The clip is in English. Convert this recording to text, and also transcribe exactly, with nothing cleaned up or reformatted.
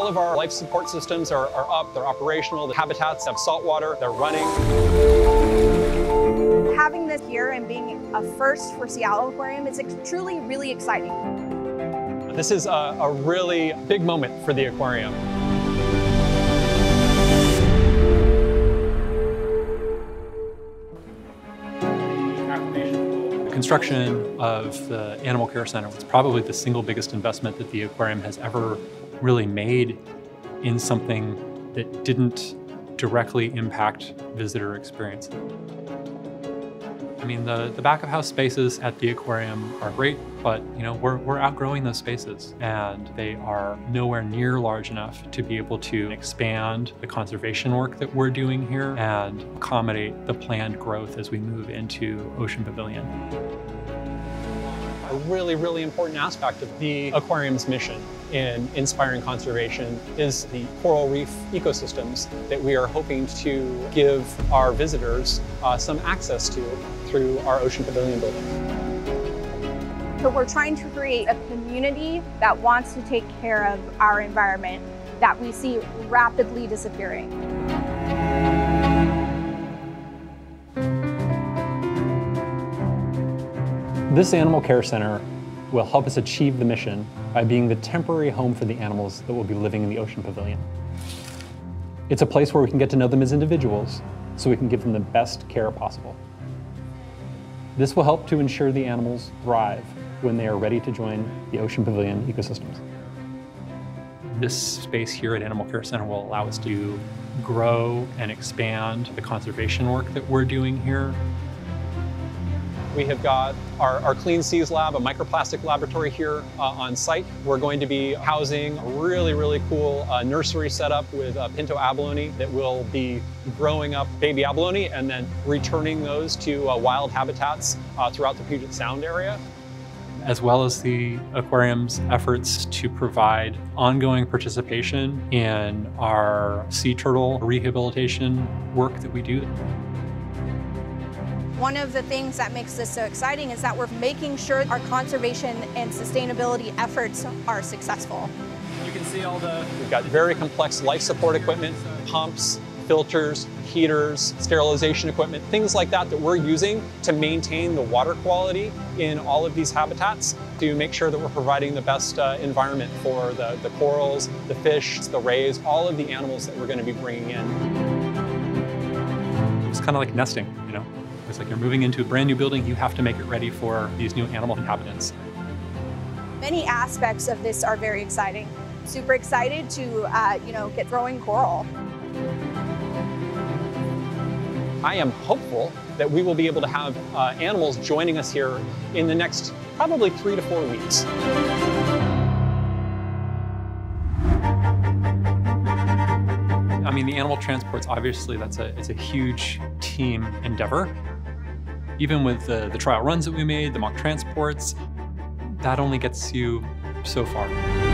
of our life support systems are, are up, they're operational. The habitats have salt water, they're running. Having this here and being a first for Seattle Aquarium is truly really exciting. This is a, a really big moment for the aquarium. The construction of the Animal Care Center was probably the single biggest investment that the aquarium has ever really made in something that didn't directly impact visitor experience. I mean, the, the back of house spaces at the aquarium are great, but you know, we're, we're outgrowing those spaces and they are nowhere near large enough to be able to expand the conservation work that we're doing here and accommodate the planned growth as we move into Ocean Pavilion. A really, really important aspect of the aquarium's mission in inspiring conservation is the coral reef ecosystems that we are hoping to give our visitors uh, some access to through our Ocean Pavilion building. So we're trying to create a community that wants to take care of our environment that we see rapidly disappearing. This Animal Care Center will help us achieve the mission by being the temporary home for the animals that will be living in the Ocean Pavilion. It's a place where we can get to know them as individuals so we can give them the best care possible. This will help to ensure the animals thrive when they are ready to join the Ocean Pavilion ecosystems. This space here at Animal Care Center will allow us to grow and expand the conservation work that we're doing here. We have got our, our Clean Seas Lab, a microplastic laboratory here uh, on site. We're going to be housing a really, really cool uh, nursery setup with uh, pinto abalone that will be growing up baby abalone and then returning those to uh, wild habitats uh, throughout the Puget Sound area. As well as the aquarium's efforts to provide ongoing participation in our sea turtle rehabilitation work that we do. One of the things that makes this so exciting is that we're making sure our conservation and sustainability efforts are successful. You can see all the... We've got very complex life support equipment, pumps, filters, heaters, sterilization equipment, things like that that we're using to maintain the water quality in all of these habitats to make sure that we're providing the best uh, environment for the, the corals, the fish, the rays, all of the animals that we're going to be bringing in. It's kind of like nesting, you know? It's like you're moving into a brand new building, you have to make it ready for these new animal inhabitants. Many aspects of this are very exciting. Super excited to, uh, you know, get growing coral. I am hopeful that we will be able to have uh, animals joining us here in the next probably three to four weeks. I mean, the animal transports, obviously, that's a, it's a huge team endeavor. Even with the, the trial runs that we made, the mock transports, that only gets you so far.